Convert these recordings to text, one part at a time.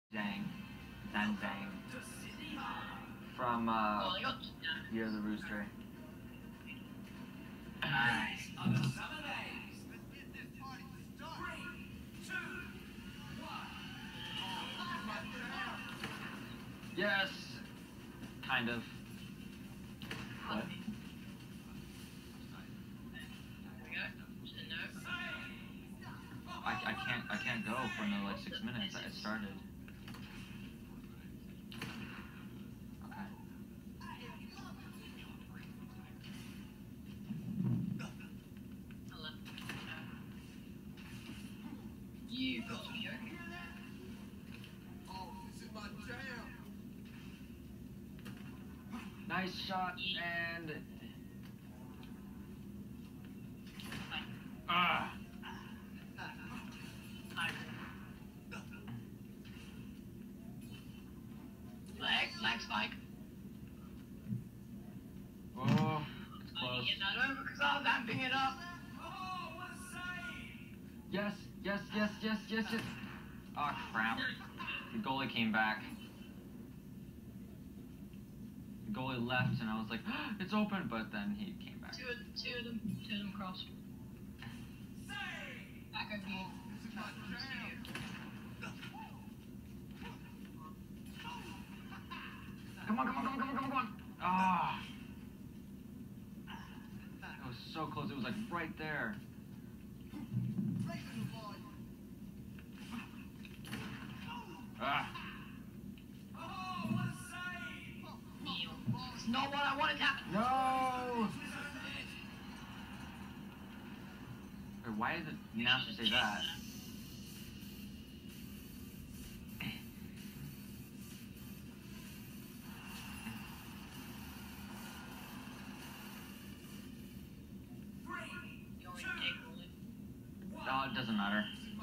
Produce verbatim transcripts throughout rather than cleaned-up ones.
Zhang. Dan Zhang. From, uh, Year of the Rooster. Nice. Yes. Kind of. What? I, I can't I can't go for another like six minutes. It started. Okay. You got to be joking. Nice shot and ah. Flag, flag spike. Oh, it's close. Get that over because I was amping it up. Yes, yes, yes, yes, yes, yes. Oh crap. The goalie came back. The goalie left and I was like, oh, it's open, but then he came back. Two, two of them, two of them crossed. Back over here. Come on, come on, come on, come on, come on, come on. Ah. It was so close. It was like right there. Ah. It's not what I wanted to happen. No. Wait, why did the announcer say that? Oh, it doesn't matter.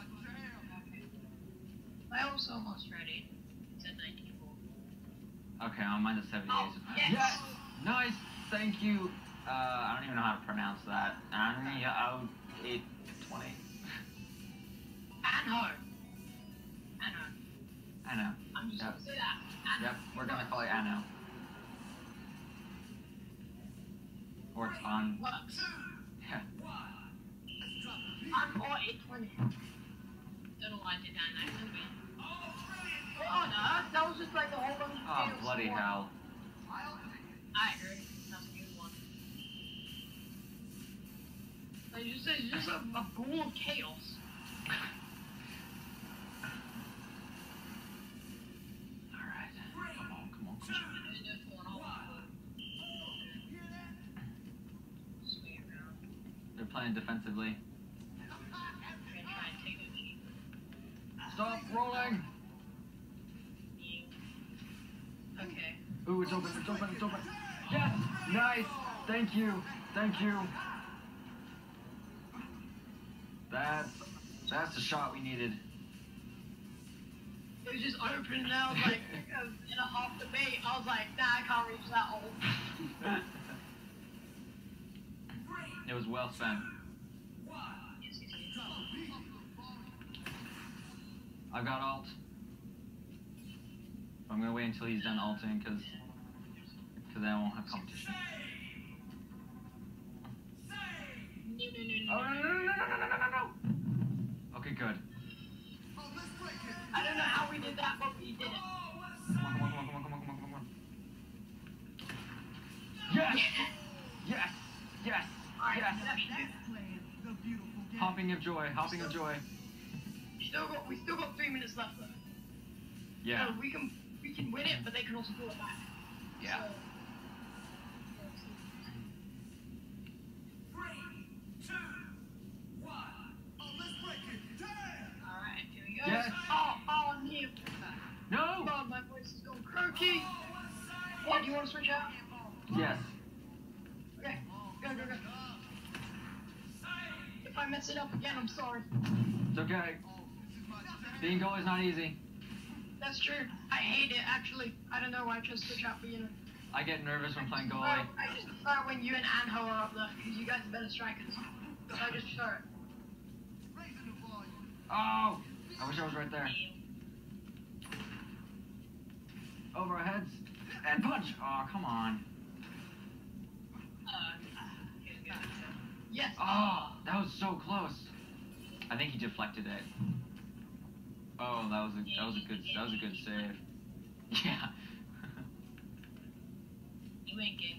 I also almost ready. It's at ninety-four. Okay, I'm minus seventy-eight. Oh, yes. Yes! Nice! Thank you. Uh, I don't even know how to pronounce that. Annie out eight twenty. Anho. Anho. I know. I'm just Yep. gonna say that. Anho. Yep, we're gonna call it Anno. Or it's on. What? Yeah. I'm for eight twenty. Don't know why I did that in accent, but... Oh no, that was just like the whole bunch of Oh, chaos bloody squad. hell. I agree. That's a good one. Like you said, it's just a, a pool of chaos. Alright. Come on, come on, come on. They're playing defensively. Stop rolling! Okay. Ooh, it's open, it's open, it's open. Yes! Nice! Thank you, thank you. That's, that's the shot we needed. It was just open and I was like, in a half debate, I was like, nah, I can't reach that hole. It was well spent. I've got alt. I'm gonna wait until he's done alting because because then I won't have competition. No, no, no, Oh no. no no no no no no no no! Okay, good. I don't know how we did that, but we did it. Come on, come on, come on, come on, come on, come on, come on. Yes! Yes! Yes! Yes! Hopping of joy, hopping of joy. We still got, we still got three minutes left though. Yeah. So we can, we can win it, but they can also pull it back. Yeah. So, alright, here we go. Yes. Oh, oh, I'm here. No! God, my voice is going croaky. What, do you want to switch out? Yes. Okay, go, go, go. If I mess it up again, I'm sorry. It's okay. Being goalie is not easy. That's true. I hate it, actually. I don't know why I chose switch out for you. I get nervous when playing goalie. I just prefer when you and Anho are up there, because you guys are better strikers. So I just prefer it. Oh! I wish I was right there. over our heads and punch. Oh, come on. Uh, yes. Oh, that was so close. I think he deflected it. Oh, that was a that was a good that was a good save. Yeah. You ain't game.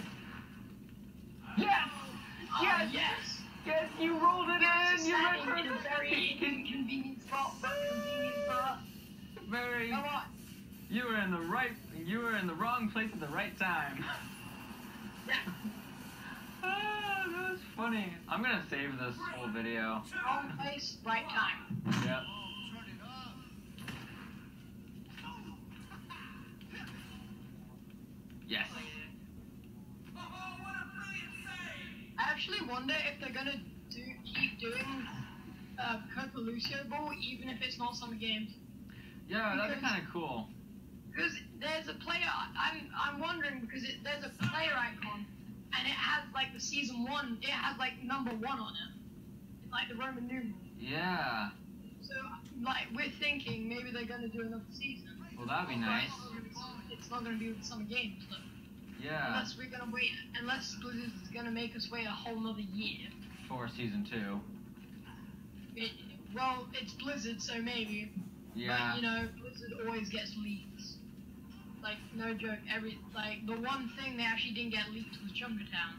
Yes! Oh, Yes! yes! Yes, you rolled it Yes, in! You standing went in a for very inconvenient spot, but convenient for us. Very. Come on. You were in the right. You were in the wrong place at the right time. Ah, that was funny. I'm gonna save this whole video. Wrong place, right time. Yep. Yes. I actually wonder if they're gonna do keep doing uh, Copa Lucio Ball, even if it's not Summer Games. Yeah, that'd be Because- kind of cool. Because there's a player, I'm I'm wondering because it, there's a player icon, and it has like the season one, it has like number one on it, it's like the Roman numeral. Yeah. So like we're thinking maybe they're gonna do another season. Well, that'd be nice. But it's not gonna be with the Summer Games though. Yeah. Unless we're gonna wait, unless Blizzard is gonna make us wait a whole nother year. For season two. It, well, it's Blizzard, so maybe. Yeah. But you know, Blizzard always gets leaks. Like no joke, every like the one thing they actually didn't get leaked was Junkertown.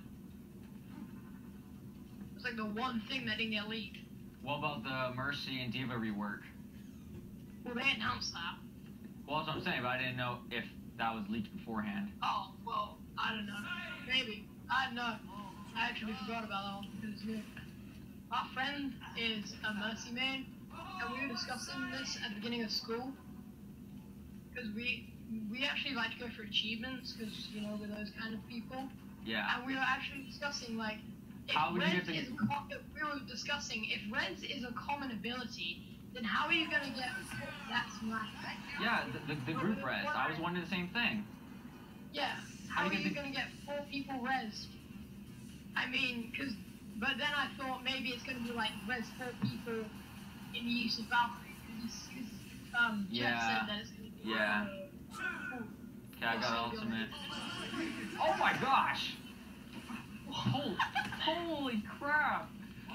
It was like the one thing that didn't get leaked. What about the Mercy and Diva rework? Well, they announced that. Well, that's what I'm saying, but I didn't know if that was leaked beforehand. Oh, well, I don't know. Maybe. I don't know. I actually forgot about that one because it's new. Our friend is a Mercy main, and we were discussing this at the beginning of school. Because we we actually like to go for achievements, because, you know, we're those kind of people. Yeah. And we were actually discussing, like, if How would you Rent get the- is a co- if we were discussing, if Rent is a common ability, then how are you going to get that smash? Yeah, the, the, the group res. I was wondering the same thing. Yeah. How How do are you you get the- going to get four people res? I mean, because, but then I thought maybe it's going to be like res four people in the use of Valkyrie. Because um, Jeff Yeah. said that it's going to be. Yeah. Uh, Okay, I got ultimate. Oh my gosh! Holy, holy crap!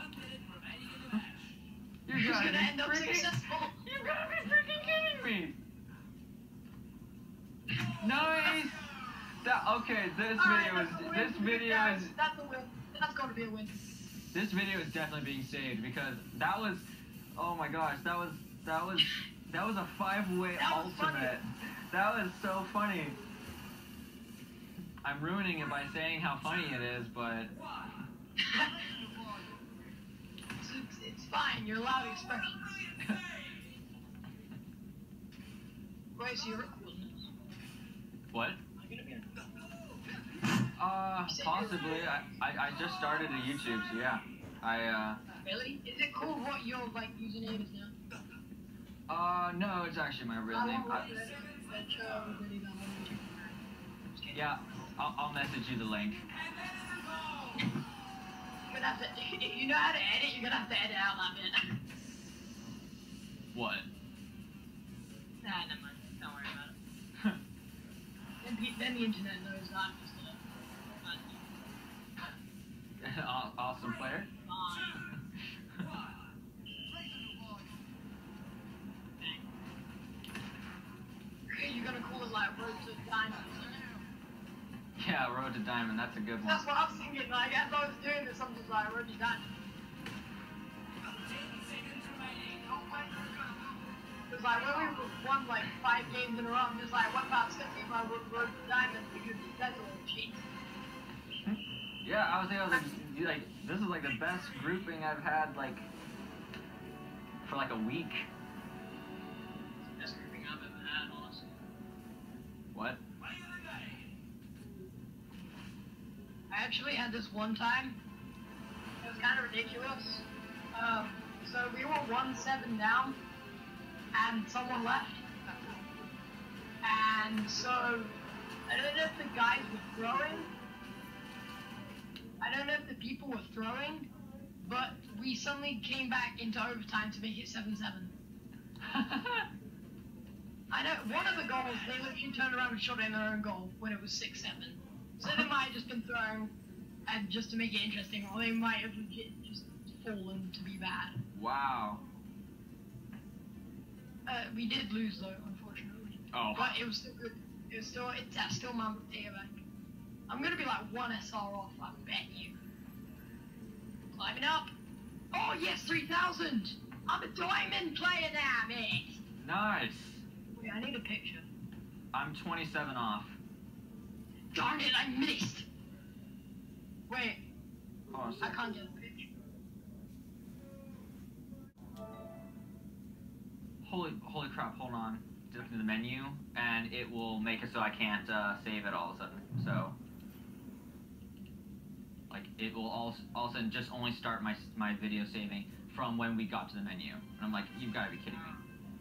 You Who's gotta going to be end up freaking, successful? you gotta be freaking kidding me! Nice! That, okay, this Alright, video is, that's a win. this video That's- is, That's a win. That's going to be a win. this video is definitely being saved because that was, oh my gosh, that was, that was, that was a five-way That was funny. ultimate. That was so funny. I'm ruining it by saying how funny it is, but it's, it's, it's fine. You're allowed expressions. Wait, so you're recording this? what? Am I gonna be Uh, possibly. I, I, I just started a YouTube, so yeah. I, uh, Really? Is it cool what your like username is now? uh, no, it's actually my real name. I, yeah, I'll, I'll message you the link. You're gonna have to, if you know how to edit, you're gonna have to edit out that bit. What? Nah, never mind. Don't worry about it. Then, pe- then the internet knows that I'm just a Aw- awesome player. fine. Okay, you're gonna call it like Road to Diamond. Yeah, Road to Diamond, that's a good one. That's what I was thinking. Like as I was doing this, I'm just like Road to Diamond. Because like when we won like five games in a row, I'm just like, what about skipping my Road Road to Diamond because that's a little cheap. Yeah, I was thinking, I was like, you- like, this is like the best grouping I've had, like, for like a week. Best grouping I've ever had, honestly. What? I actually had this one time. It was kind of ridiculous. Um, so we were one seven down, and someone left. And so I don't know if the guys were throwing. I don't know if the people were throwing, but we suddenly came back into overtime to make it seven seven. I know one of the goals they literally turned around and shot in their own goal when it was six seven. So they might have just been throwing, and just to make it interesting, or they might have legit just fallen to be bad. Wow. Uh, we did lose though, unfortunately. Oh. But it was still good. It was still, it's that's still my data bank. I'm gonna be like one S R off, I bet you. Climbing up. Oh yes, three thousand. I'm a diamond player now, mate. Nice. Wait, I need a picture. I'm twenty-seven off. Darn it, I missed. Wait, Hold on a I sec. can't get a picture. Holy, holy crap! Hold on. Look to the menu, and it will make it so I can't uh, save it all of a sudden. So, like, it will all all of a sudden just only start my my video saving from when we got to the menu. And I'm like, you've got to be kidding me.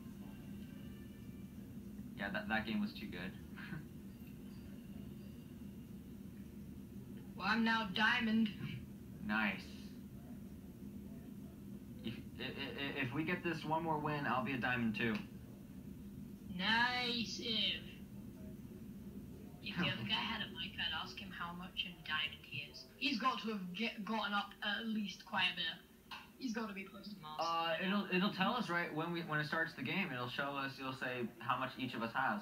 Yeah, that that game was too good. Well, I'm now diamond. Nice. If, if if we get this one more win, I'll be a diamond too. Nice. If if the other guy had a mic, I'd ask him how much in diamond he is. He's got to have get, gotten up at least quite a bit. He's got to be close to master. Uh, it'll it'll tell us right when we when it starts the game. It'll show us. It'll say how much each of us has.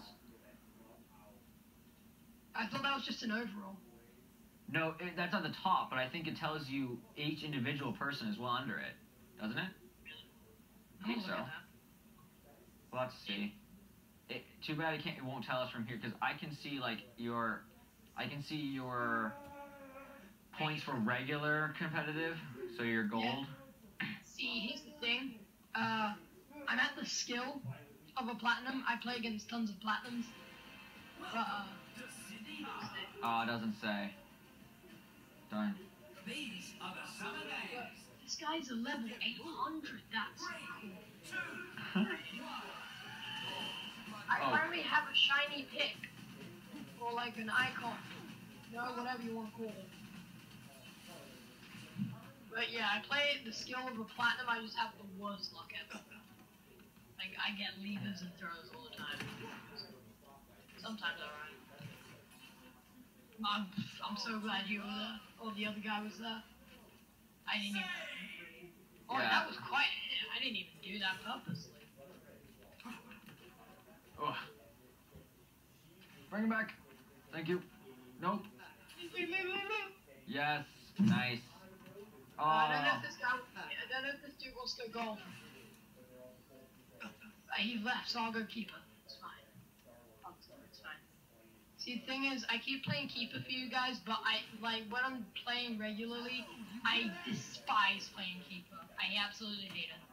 I thought that was just an overall. No, it, that's on the top, but I think it tells you each individual person is well under it, doesn't it? I think Oh, so. look at that. We'll have to see. It, too bad it can't. It won't tell us from here because I can see like your, I can see your points for regular competitive, so your gold. Yeah. See, here's the thing. Uh, I'm at the skill of a platinum. I play against tons of platinums. But, uh... Oh, it doesn't say. Darn. These are the summer days. This guy's a level eight hundred. That's cool. I Oh. finally have a shiny pick. Or like an icon. You know, whatever you want to call it. But yeah, I play the skill of a platinum. I just have the worst luck ever. Like, I get levers and throws all the time. Sometimes alright. I'm, I'm so glad you were there. Or the other guy was there. I didn't even... Oh, Yeah. that was quite... I didn't even do that purposely. Oh. Bring him back. Thank you. Nope. Yes. Nice. Oh. Uh, I don't know if this guy... I don't know if this dude wants to go golf. Uh, he left, so I'll go keeper. It's fine. It's fine. See, the thing is, I keep playing keeper for you guys, but I, like, when I'm playing regularly, I despise playing keeper. I absolutely hate it.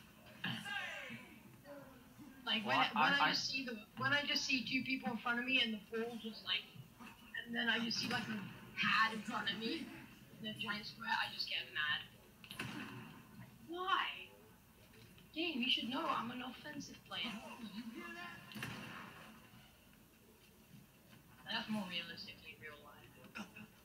Like, when, Well, when I- I, I- just see the, when I just see two people in front of me and the ball just, like, and then I just see, like, a pad in front of me, the giant square, I just get mad. Why? Game, you should know I'm an offensive player. That's more realistically real life.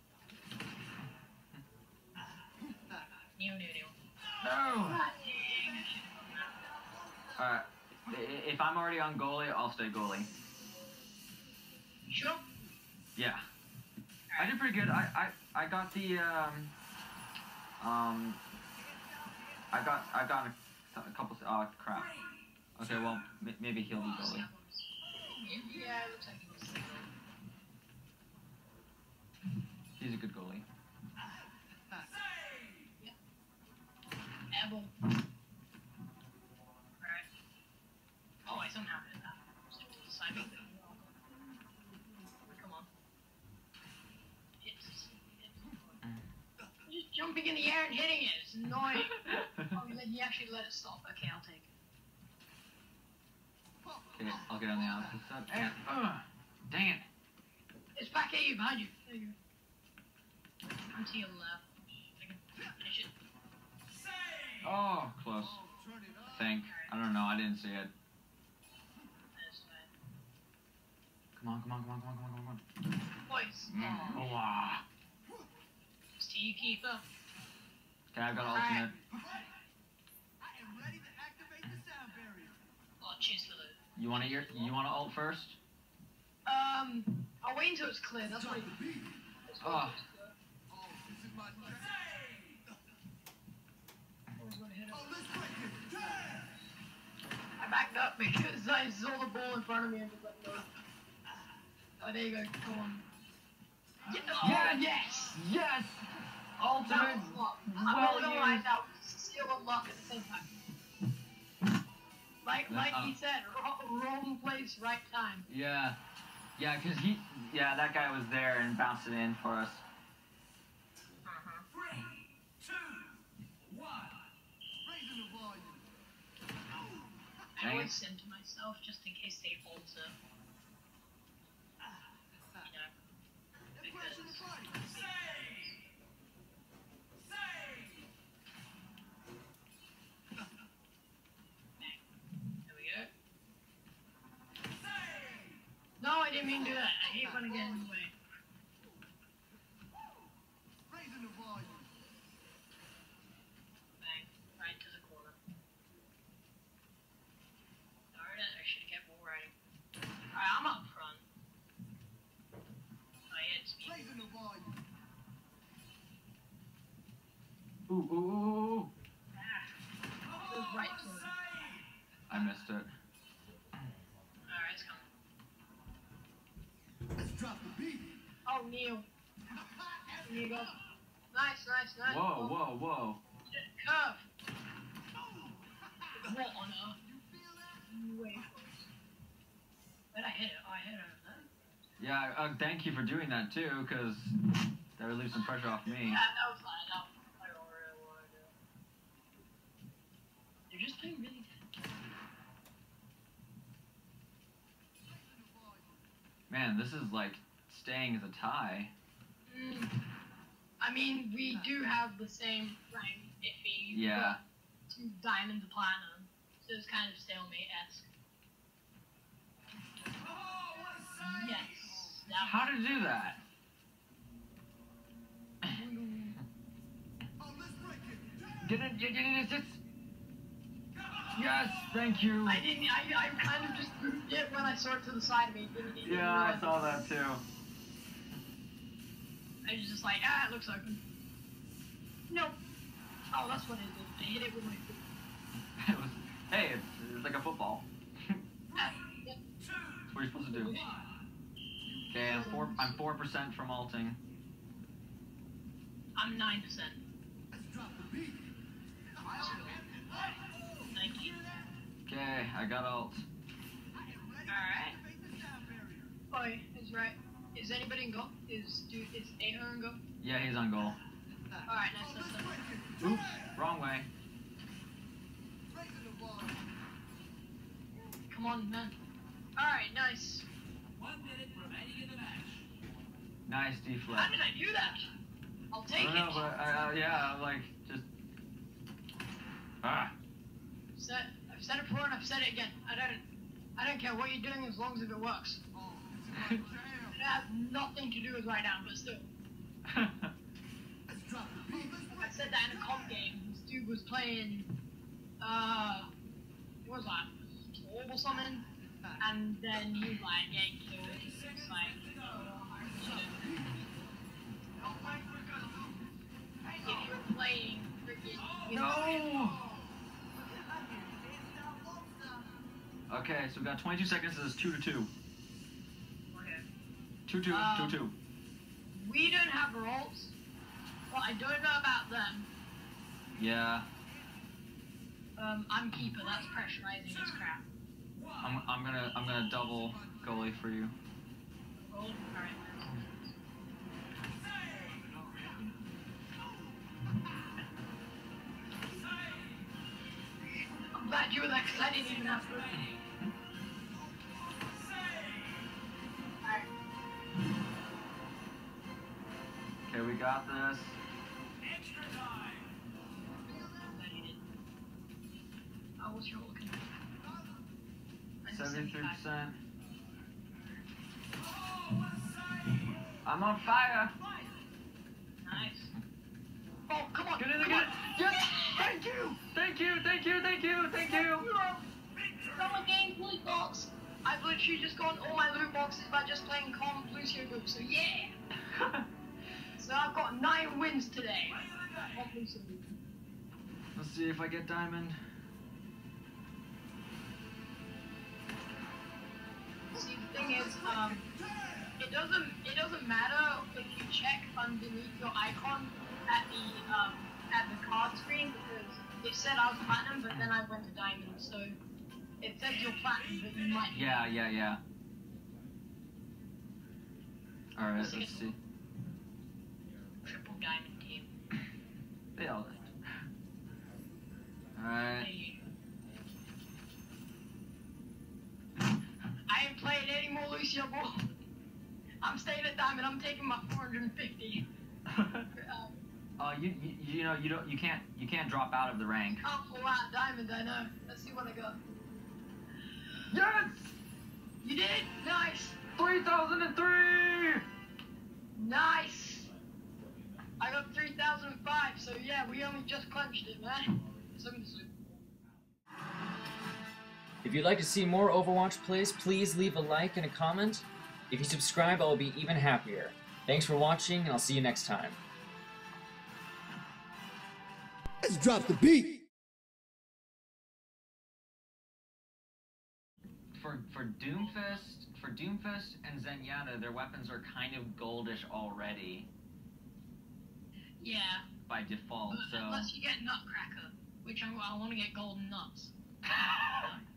New, new, new. No. God dang, I should've done that. Alright. I- If I'm already on goalie, I'll stay goalie. Sure. Yeah. I did pretty good. I, I, I got the, um, um, I got, I got a, a couple, oh crap. Okay, well, m maybe he'll be goalie. Yeah, it looks like it was. He's a good goalie. Apple. Alright. Oh, I somehow did that. Simon. Come on. Hits. Hits. Just jumping in the air and hitting it. It's annoying. Oh, then he actually let it stop. Okay, I'll take it. Okay, I'll get on the opposite side. And, uh, dang it. It's back at you, behind you. There you go. I'm to your left. I can finish it. Oh, close. Think. I don't know. I didn't see it. That's fine. Come on, come on, come on, come on, come on, come on. Boys. Mm. Oh, wow. It's to you, keeper. Okay, I've got Alright. ultimate. I am ready to activate the sound barrier. Oh, cheers for the You want to hear? You want to ult first? Um, I'll wait until it's clear. That's what. Oh. I backed up because I saw the ball in front of me and was like, no. Oh, there you go. Come on. Yeah. Oh, Yeah. yes. Yes. Ultimate. That was luck. I'm Well not gonna lie, used. that was skill and luck at the same time. Like, like Uh, he said, wrong, wrong place, right time. Yeah. Yeah, cause he. Yeah, that guy was there and bounced it in for us. Three, two, one. I Dang always it. send to myself just in case they alter. You know, because Save! Save! there we go. Save! No, I didn't mean to do that. I hate when I get in the way. Bang, right to the corner. Darn it, I should have kept more riding. Alright, I'm up front. I had speed. Ooh, ooh, ooh, ooh. Ah, it was right to him. I missed it. Alright, it's coming. Oh, Neil. There you go. Nice, nice, nice. Whoa, whoa, whoa. Curve. What on earth? Way close. But I hit it. Oh, I hit it. Yeah, uh, thank you for doing that too, because that relieved some pressure off me. Yeah, that was fine. That was, I don't really want to do it. You're just playing really good. Man, this is like staying as a tie. Mm. I mean, we do have the same rank iffy. Yeah. Two diamond to platinum. So it's kind of stalemate-esque. Oh, what a save! Yes. That How to do that? Get it, get it, get it. Yes, thank you. I didn't. I, I kind of just moved it when I saw it to the side of me. Didn't, didn't Yeah, I realize saw it. that too. I was just like, ah, it looks open. Nope. Oh, that's what it is. I hit it with my foot. It was, hey, it's, it's like a football. Ah, yep. Two, What are you supposed to do? Okay, I'm four. I'm four percent from ulting. I'm nine percent. Thank you. Okay, I got ult. Alright. Boy, is right. Is anybody in goal? Is dude is Aho in goal? Yeah, he's on goal. Alright, nice, nice, nice. Oops, wrong way. Come on, man. Alright, nice. one minute remaining in the match. Nice How deflect. did I do that? I'll I take don't know, it. but uh, yeah, like just ah. Said, I've said it before and I've said it again. I don't I don't care what you're doing as long as if it works. It has nothing to do with right now, but still. I said that in a comp game. This dude was playing, uh, what was that? Orb or something? And then he was like getting killed. It's like, if you're playing freaking. No. Okay, so we got twenty-two seconds. This is two to two. Okay. Two two Um, two two. We don't have rolls, but I don't know about them. Yeah, Um, I'm keeper. That's pressurizing as crap. I'm I'm gonna I'm gonna double goalie for you. Roll. All right. I'm glad you were there because I didn't even have to. Alright. Okay, we got this. Extra time. Glad you did. Oh, what's your looking? Seventy-three percent. Oh, what a save! I'm on fire. Nice. Oh, come on. Get in there, come get on. it. Yes. Thank you. Thank you. Thank you. Thank you. Thank you. Victory! got my game loot box. I've literally just gotten all my loot boxes by just playing Calm Lucio Loop, so yeah! So I've got nine wins today. On Lucio Loop. Let's see if I get diamond. See, the thing is, um, it doesn't it doesn't matter if you check underneath your icon at the um at the card screen, because it said I was platinum, but then I went to diamond, so it says you're platinum, but you might. Yeah, yeah, yeah. All right, let's see. Triple diamond team. They all. All right. I ain't playing any more Lucio Ball. I'm staying at diamond. I'm taking my four hundred fifty. um, Uh, you, you you know you don't you can't you can't drop out of the rank. I'll pull out diamond. I know. Let's see what I got. Yes, You did? Nice. three thousand and three. Nice. I got three thousand five. So yeah, we only just clenched it, man. So, If you'd like to see more Overwatch plays, please leave a like and a comment. If you subscribe, I will be even happier. Thanks for watching, and I'll see you next time. Let's drop the beat. For for Doomfist for Doomfist and Zenyatta, their weapons are kind of goldish already yeah. by default. So Unless you get Nutcracker, which I, I want to get golden nuts.